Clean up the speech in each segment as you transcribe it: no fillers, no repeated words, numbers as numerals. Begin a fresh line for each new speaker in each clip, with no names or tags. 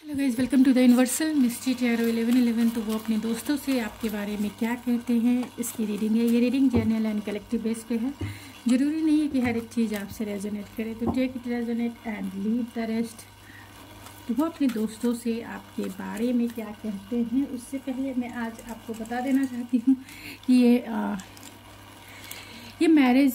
Hello guys, welcome to the universal mystery tarot 1111। तो वो अपने दोस्तों से आपके बारे में क्या कहते हैं, इसकी रीडिंग है। ये reading general and collective base पे है। ज़रूरी नहीं है कि हर एक चीज़ आपसे रेजोनेट करे, तो take it resonate and leave the rest. तो वो अपने दोस्तों से आपके बारे में क्या कहते हैं, उससे पहले मैं आज आपको बता देना चाहती हूँ कि ये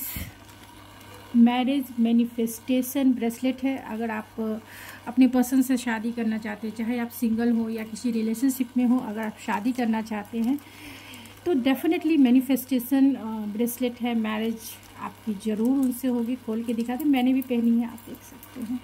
मैरिज मैनिफेस्टेशन ब्रेसलेट है। अगर आप अपने पर्सन से शादी करना चाहते हैं, चाहे आप सिंगल हो या किसी रिलेशनशिप में हो, अगर आप शादी करना चाहते हैं तो डेफिनेटली मैनिफेस्टेशन ब्रेसलेट है। मैरिज आपकी ज़रूर उनसे होगी। खोल के दिखा दें, मैंने भी पहनी है, आप देख सकते हैं।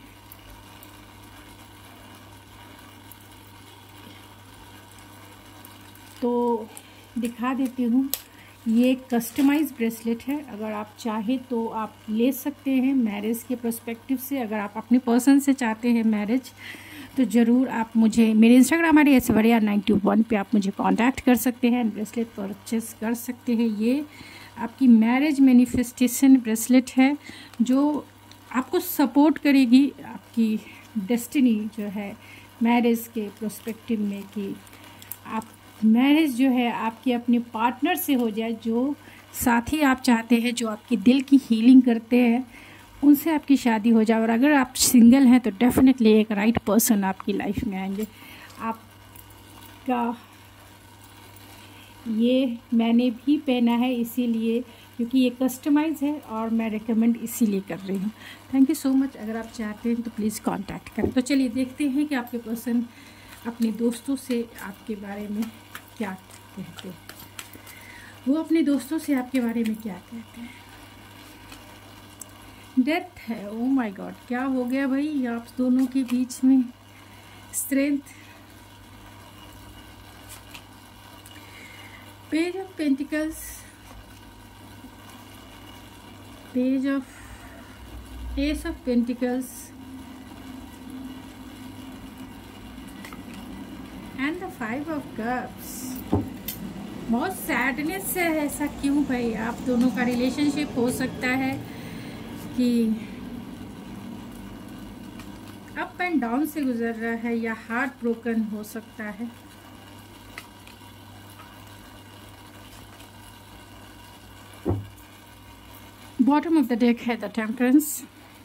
तो दिखा देती हूँ, ये कस्टमाइज ब्रेसलेट है। अगर आप चाहे तो आप ले सकते हैं मैरिज के पर्सपेक्टिव से। अगर आप अपने पर्सन से चाहते हैं मैरिज, तो ज़रूर आप मुझे मेरे इंस्टाग्राम आई डी ऐश्वर्या91 पे आप मुझे कांटेक्ट कर सकते हैं, ब्रेसलेट परचेस कर सकते हैं। ये आपकी मैरिज मैनिफेस्टेशन ब्रेसलेट है जो आपको सपोर्ट करेगी आपकी डेस्टिनी जो है मैरिज के पर्सपेक्टिव में, कि आप मैरिज जो है आपके अपने पार्टनर से हो जाए, जो साथी आप चाहते हैं, जो आपकी दिल की हीलिंग करते हैं, उनसे आपकी शादी हो जाए। और अगर आप सिंगल हैं तो डेफिनेटली एक राइट पर्सन आपकी लाइफ में आएंगे। आपका ये मैंने भी पहना है इसीलिए, क्योंकि ये कस्टमाइज है और मैं रिकमेंड इसीलिए कर रही हूँ। Thank you so much. अगर आप चाहते हैं तो प्लीज़ कांटेक्ट करें। तो चलिए देखते हैं कि आपके पर्सन अपने दोस्तों से आपके बारे में क्या कहते हैं। वो अपने दोस्तों से आपके बारे में क्या कहते हैं। डेथ है। ओ माय गॉड, क्या हो गया भाई आप दोनों के बीच में। Strength, page of pentacles, page of ace of pentacles and the 5 of cups. बहुत सैडनेस है। ऐसा क्यों भाई? आप दोनों का रिलेशनशिप हो सकता है कि अप एंड डाउन से गुजर रहा है, या हार्ट ब्रोकन हो सकता है। बॉटम ऑफ द डेक है द टेम्परेंस।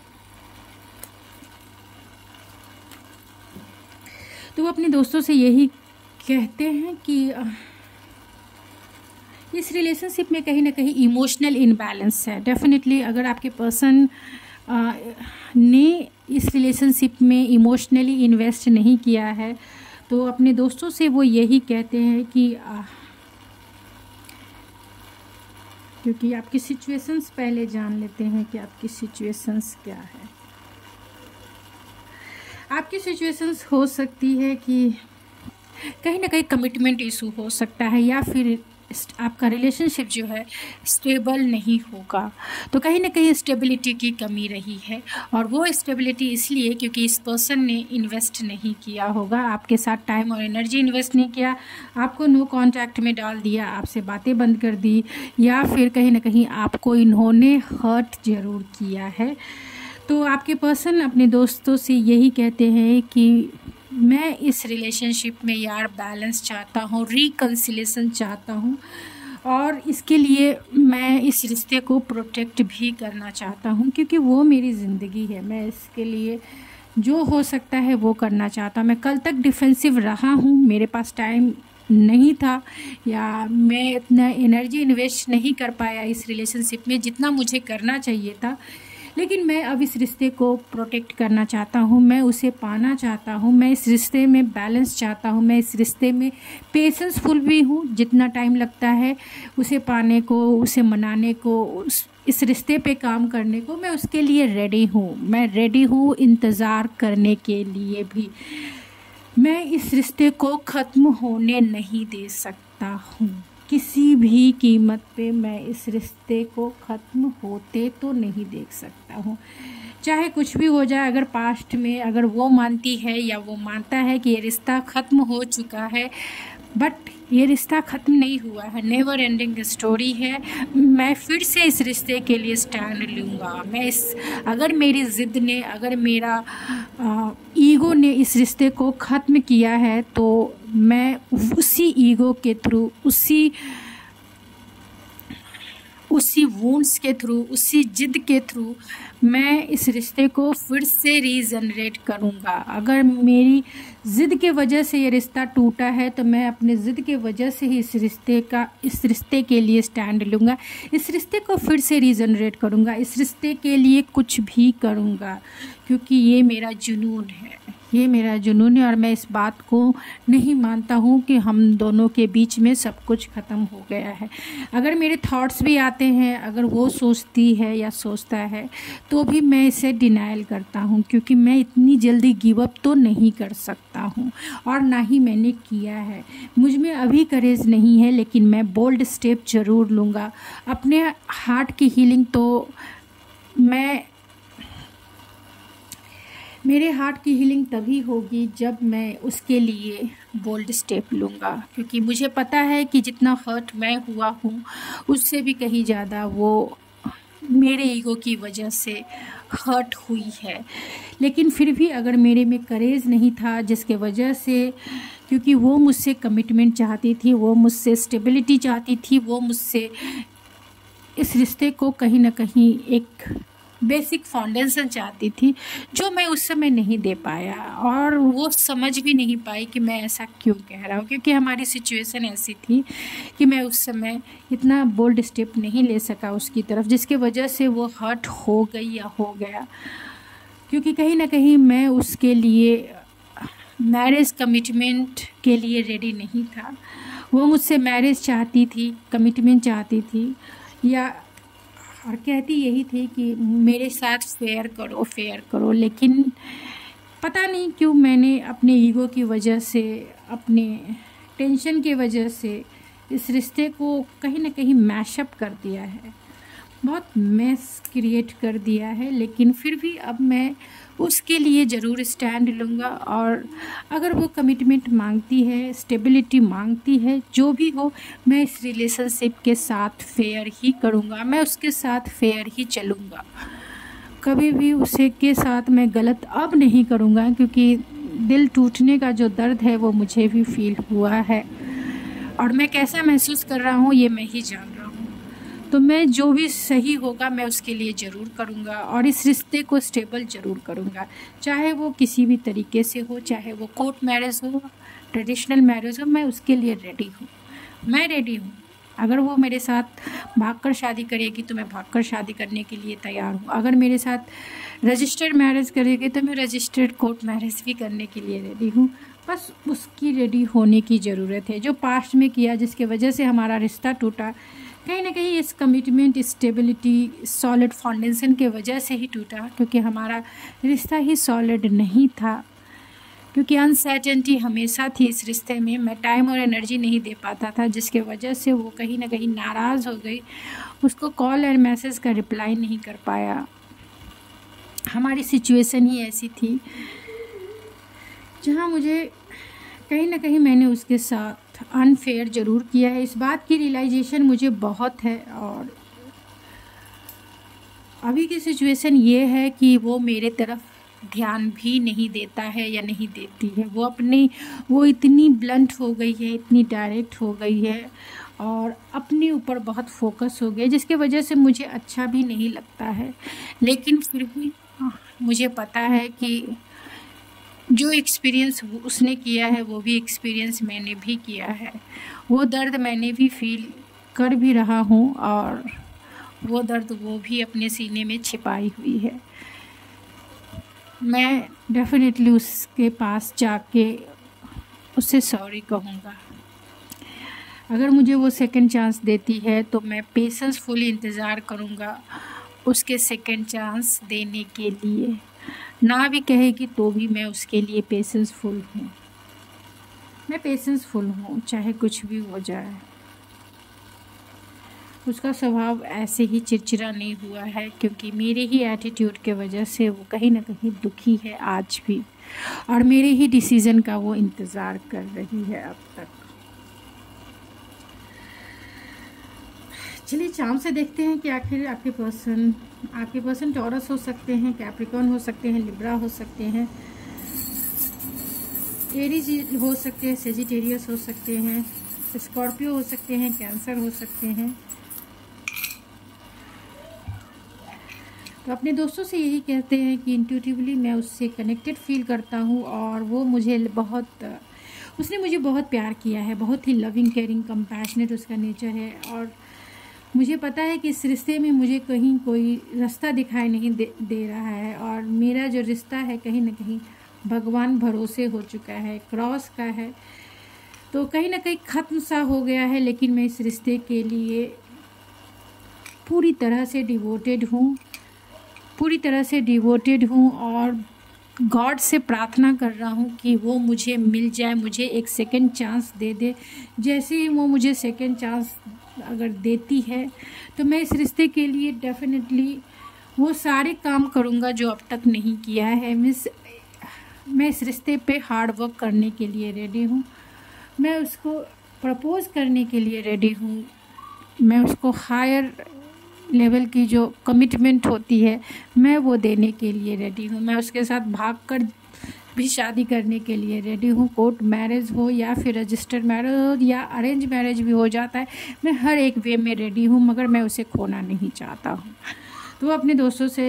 तो वो अपने दोस्तों से यही कहते हैं कि इस रिलेशनशिप में कहीं ना कहीं इमोशनल इनबैलेंस है। डेफिनेटली अगर आपके पर्सन ने इस रिलेशनशिप में इमोशनली इन्वेस्ट नहीं किया है, तो अपने दोस्तों से वो यही कहते हैं कि क्योंकि आपकी सिचुएशंस पहले जान लेते हैं कि आपकी सिचुएशंस क्या है। आपकी सिचुएशंस हो सकती है कि कहीं ना कहीं कमिटमेंट इशू हो सकता है, या फिर आपका रिलेशनशिप जो है स्टेबल नहीं होगा। तो कहीं ना कहीं स्टेबिलिटी की कमी रही है, और वो स्टेबिलिटी इसलिए क्योंकि इस पर्सन ने इन्वेस्ट नहीं किया होगा आपके साथ, टाइम और एनर्जी इन्वेस्ट नहीं किया, आपको नो कांटेक्ट में डाल दिया, आपसे बातें बंद कर दी, या फिर कहीं ना कहीं आपको इन्होंने हर्ट ज़रूर किया है। तो आपके पर्सन अपने दोस्तों से यही कहते हैं कि मैं इस रिलेशनशिप में यार बैलेंस चाहता हूँ, रिकन्सिलेशन चाहता हूँ, और इसके लिए मैं इस रिश्ते को प्रोटेक्ट भी करना चाहता हूँ, क्योंकि वो मेरी ज़िंदगी है। मैं इसके लिए जो हो सकता है वो करना चाहता हूँ। मैं कल तक डिफेंसिव रहा हूँ, मेरे पास टाइम नहीं था, या मैं इतना एनर्जी इन्वेस्ट नहीं कर पाया इस रिलेशनशिप में जितना मुझे करना चाहिए था। लेकिन मैं अब इस रिश्ते को प्रोटेक्ट करना चाहता हूँ, मैं उसे पाना चाहता हूँ, मैं इस रिश्ते में बैलेंस चाहता हूँ, मैं इस रिश्ते में पेशेंसफुल भी हूँ। जितना टाइम लगता है उसे पाने को, उसे मनाने को, इस रिश्ते पे काम करने को, मैं उसके लिए रेडी हूँ। मैं रेडी हूँ इंतज़ार करने के लिए भी। मैं इस रिश्ते को ख़त्म होने नहीं दे सकता हूँ, किसी भी कीमत पे मैं इस रिश्ते को ख़त्म होते तो नहीं देख सकता हूँ, चाहे कुछ भी हो जाए। अगर पास्ट में अगर वो मानती है या वो मानता है कि ये रिश्ता ख़त्म हो चुका है, बट ये रिश्ता ख़त्म नहीं हुआ है, नेवर एंडिंग स्टोरी है। मैं फिर से इस रिश्ते के लिए स्टैंड लूँगा। अगर मेरी ज़िद ने, अगर मेरा ईगो ने इस रिश्ते को ख़त्म किया है तो मैं उसी ईगो के थ्रू, उसी वूंड्स के थ्रू, उसी जिद के थ्रू मैं इस रिश्ते को फिर से रीजनरेट करूँगा। अगर मेरी ज़िद के वजह से ये रिश्ता टूटा है तो मैं अपने ज़िद के वजह से ही इस रिश्ते के लिए स्टैंड लूँगा। इस रिश्ते को फिर से रीजनरेट करूँगा, इस रिश्ते के लिए कुछ भी करूँगा, क्योंकि ये मेरा जुनून है, ये मेरा जुनून है। और मैं इस बात को नहीं मानता हूँ कि हम दोनों के बीच में सब कुछ ख़त्म हो गया है। अगर मेरे थॉट्स भी आते हैं, अगर वो सोचती है या सोचता है, तो भी मैं इसे डिनायल करता हूँ, क्योंकि मैं इतनी जल्दी गिव अप तो नहीं कर सकता हूँ और ना ही मैंने किया है। मुझ में अभी करेज नहीं है, लेकिन मैं बोल्ड स्टेप ज़रूर लूँगा। अपने हार्ट की हीलिंग तो मेरे हार्ट की हीलिंग तभी होगी जब मैं उसके लिए बोल्ड स्टेप लूँगा, क्योंकि मुझे पता है कि जितना हर्ट मैं हुआ हूँ उससे भी कहीं ज़्यादा वो मेरे ईगो की वजह से हर्ट हुई है। लेकिन फिर भी अगर मेरे में करेज नहीं था, जिसके वजह से, क्योंकि वो मुझसे कमिटमेंट चाहती थी, वो मुझसे स्टेबिलिटी चाहती थी, वो मुझसे इस रिश्ते को कहीं ना कहीं एक बेसिक फाउंडेशन चाहती थी, जो मैं उस समय नहीं दे पाया। और वो समझ भी नहीं पाई कि मैं ऐसा क्यों कह रहा हूँ, क्योंकि हमारी सिचुएशन ऐसी थी कि मैं उस समय इतना बोल्ड स्टेप नहीं ले सका उसकी तरफ, जिसके वजह से वो हर्ट हो गई या हो गया। क्योंकि कहीं ना कहीं मैं उसके लिए मैरिज कमिटमेंट के लिए रेडी नहीं था। वो मुझसे मैरिज चाहती थी, कमिटमेंट चाहती थी, या और कहती यही थी कि मेरे साथ फेयर करो। लेकिन पता नहीं क्यों मैंने अपने ईगो की वजह से, अपने टेंशन की वजह से इस रिश्ते को कहीं ना कहीं मैशअप कर दिया है, बहुत मेस क्रिएट कर दिया है। लेकिन फिर भी अब मैं उसके लिए ज़रूर स्टैंड लूँगा। और अगर वो कमिटमेंट मांगती है, स्टेबिलिटी मांगती है, जो भी हो, मैं इस रिलेशनशिप के साथ फेयर ही करूँगा, मैं उसके साथ फेयर ही चलूँगा। कभी भी उसे के साथ मैं गलत अब नहीं करूँगा, क्योंकि दिल टूटने का जो दर्द है वो मुझे भी फील हुआ है, और मैं कैसा महसूस कर रहा हूँ ये मैं ही जान रहा हूँ। तो मैं जो भी सही होगा मैं उसके लिए ज़रूर करूँगा, और इस रिश्ते को स्टेबल ज़रूर करूँगा, चाहे वो किसी भी तरीके से हो, चाहे वो कोर्ट मैरिज हो, ट्रेडिशनल मैरिज हो, मैं उसके लिए रेडी हूँ। मैं रेडी हूँ। अगर वो मेरे साथ भागकर शादी करेगी तो मैं भागकर शादी करने के लिए तैयार हूँ। अगर मेरे साथ रजिस्टर्ड मैरिज करेगी तो मैं रजिस्टर्ड कोर्ट मैरिज भी करने के लिए रेडी हूँ। बस उसकी रेडी होने की ज़रूरत है। जो पास्ट में किया, जिसके वजह से हमारा रिश्ता टूटा, कहीं ना कहीं इस कमिटमेंट, स्टेबिलिटी, सॉलिड फाउंडेशन के वजह से ही टूटा, क्योंकि हमारा रिश्ता ही सॉलिड नहीं था, क्योंकि अनसर्टेनिटी हमेशा थी इस रिश्ते में। मैं टाइम और एनर्जी नहीं दे पाता था, जिसके वजह से वो कहीं ना कहीं नाराज़ हो गई, उसको कॉल और मैसेज का रिप्लाई नहीं कर पाया। हमारी सिचुएशन ही ऐसी थी जहाँ मुझे कहीं ना कहीं मैंने उसके साथ अनफेयर ज़रूर किया है। इस बात की रियलाइजेशन मुझे बहुत है। और अभी की सिचुएशन ये है कि वो मेरे तरफ ध्यान भी नहीं देता है या नहीं देती है। वो इतनी ब्लंट हो गई है, इतनी डायरेक्ट हो गई है, और अपने ऊपर बहुत फोकस हो गया, जिसके वजह से मुझे अच्छा भी नहीं लगता है। लेकिन फिर भी मुझे पता है कि जो एक्सपीरियंस उसने किया है वो भी एक्सपीरियंस मैंने भी किया है, वो दर्द मैंने भी फील कर भी रहा हूँ, और वो दर्द वो भी अपने सीने में छिपाई हुई है। मैं डेफिनेटली उसके पास जाके उससे सॉरी कहूँगा। अगर मुझे वो सेकंड चांस देती है तो मैं पेशेंसफुली इंतज़ार करूँगा उसके सेकंड चांस देने के लिए। ना भी कहेगी तो भी मैं उसके लिए पेशेंसफुल हूँ। मैं पेशेंसफुल हूँ, चाहे कुछ भी हो जाए। उसका स्वभाव ऐसे ही चिड़चिड़ा नहीं हुआ है, क्योंकि मेरे ही एटीट्यूड के वजह से वो कहीं ना कहीं दुखी है आज भी, और मेरे ही डिसीज़न का वो इंतज़ार कर रही है अब तक। चलिए चाम से देखते हैं कि आखिर आपके पर्सन टॉरस हो सकते हैं, कैप्रिकॉर्न हो सकते हैं, लिब्रा हो सकते हैं, एरीज हो सकते हैं, सेजिटेरियस हो सकते हैं, स्कॉर्पियो हो सकते हैं, कैंसर हो सकते हैं। तो अपने दोस्तों से यही कहते हैं कि इंट्यूटिवली मैं उससे कनेक्टेड फील करता हूँ और वो उसने मुझे बहुत प्यार किया है, बहुत ही लविंग, केयरिंग, कंपैशनेट उसका नेचर है। और मुझे पता है कि इस रिश्ते में मुझे कहीं कोई रास्ता दिखाई नहीं दे रहा है और मेरा जो रिश्ता है कहीं ना कहीं भगवान भरोसे हो चुका है, क्रॉस का है, तो कहीं ना कहीं ख़त्म सा हो गया है। लेकिन मैं इस रिश्ते के लिए पूरी तरह से डिवोटेड हूँ और गॉड से प्रार्थना कर रहा हूँ कि वो मुझे मिल जाए, मुझे एक सेकंड चांस दे दे। जैसे ही वो मुझे सेकंड चांस अगर देती है तो मैं इस रिश्ते के लिए डेफिनेटली वो सारे काम करूँगा जो अब तक नहीं किया है। मैं इस रिश्ते पे हार्ड वर्क करने के लिए रेडी हूँ, मैं उसको प्रपोज़ करने के लिए रेडी हूँ, मैं उसको हायर लेवल की जो कमिटमेंट होती है मैं वो देने के लिए रेडी हूँ, मैं उसके साथ भागकर भी शादी करने के लिए रेडी हूँ। कोर्ट मैरिज हो या फिर रजिस्टर्ड मैरिज हो या अरेंज मैरिज भी हो जाता है, मैं हर एक वे में रेडी हूँ, मगर मैं उसे खोना नहीं चाहता हूँ। तो अपने दोस्तों से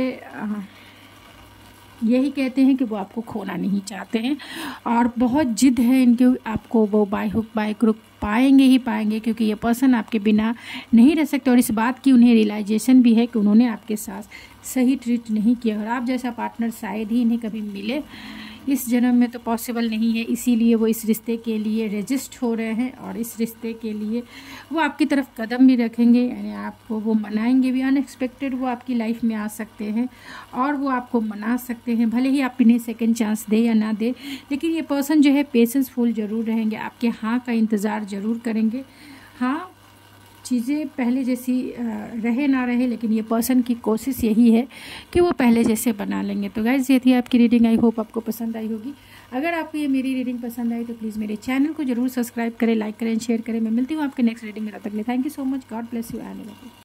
यही कहते हैं कि वो आपको खोना नहीं चाहते हैं और बहुत जिद है इनके, आपको वो बाय हुक बाय क्रुक पाएंगे ही पाएंगे, क्योंकि ये पर्सन आपके बिना नहीं रह सकते और इस बात की उन्हें रियलाइजेशन भी है कि उन्होंने आपके साथ सही ट्रीट नहीं किया और आप जैसा पार्टनर शायद ही इन्हें कभी मिले इस जन्म में, तो पॉसिबल नहीं है। इसीलिए वो इस रिश्ते के लिए रजिस्ट हो रहे हैं और इस रिश्ते के लिए वो आपकी तरफ कदम भी रखेंगे, यानी आपको वो मनाएंगे भी। अनएक्सपेक्टेड वो आपकी लाइफ में आ सकते हैं और वो आपको मना सकते हैं, भले ही आप इन्हें सेकंड चांस दे या ना दे, लेकिन ये पर्सन जो है पेशेंसफुल ज़रूर रहेंगे, आपके हाँ का इंतज़ार ज़रूर करेंगे। हाँ, चीज़ें पहले जैसी रहे ना रहे, लेकिन ये पर्सन की कोशिश यही है कि वो पहले जैसे बना लेंगे। तो गाइस, ये थी आपकी रीडिंग, आई होप आपको पसंद आई होगी। अगर आपको ये मेरी रीडिंग पसंद आई तो प्लीज़ मेरे चैनल को जरूर सब्सक्राइब करें, लाइक करें, शेयर करें। मैं मिलती हूँ आपके नेक्स्ट रीडिंग में, तब तक के लिए thank you so much, God bless you and